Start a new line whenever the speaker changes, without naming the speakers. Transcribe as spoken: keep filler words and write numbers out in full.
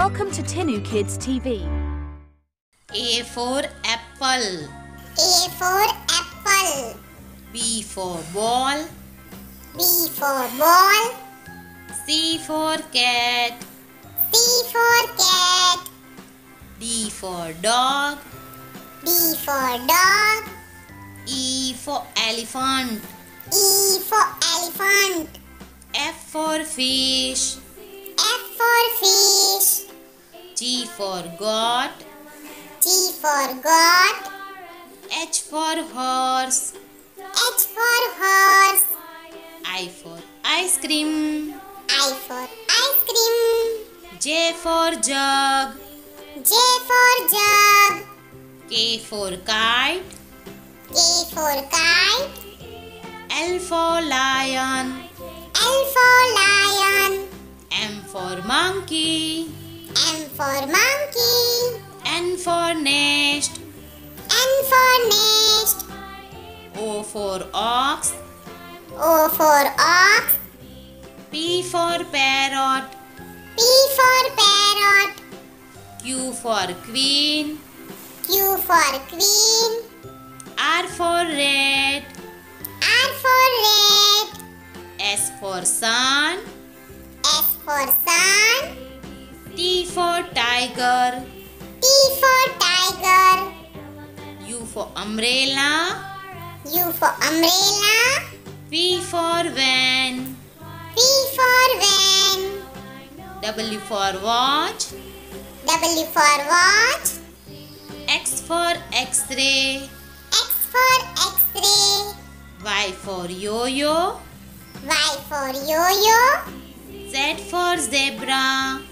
Welcome to Tinu Kids T V.
A for apple.
A for apple.
B for ball.
B for ball.
C for cat.
C for cat.
D for dog.
D for dog.
E for elephant.
E for elephant.
F for fish.
F for fish.
G for goat.
G for goat.
H for horse.
H for horse.
I for ice cream.
I for ice cream.
J for jug.
J for jug.
K for kite.
K for kite.
L for lion.
L for lion.
M for monkey.
M for monkey.
N for nest.
N for nest.
O for ox.
O for ox.
P for parrot.
P for parrot.
Q for queen.
Q for queen.
R for rat.
R for rat.
S for sun.
S for sun.
T for tiger.
T for tiger.
U for umbrella.
U for umbrella.
V for van.
V for van.
W for watch.
W for watch.
X for x-ray.
X for x-ray.
Y for yo-yo.
Y for yo-yo.
Z for zebra.